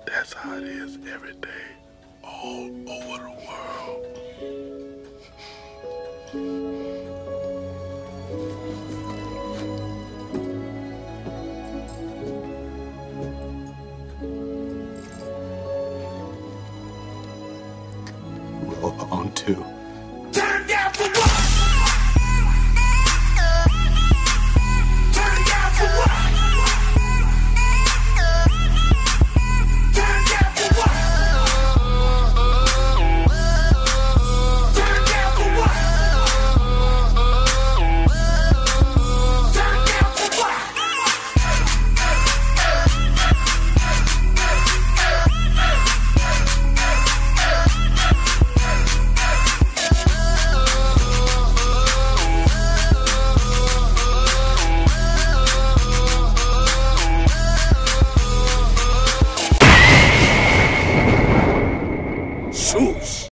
That's how it is every day, all over the world. We're all alone too.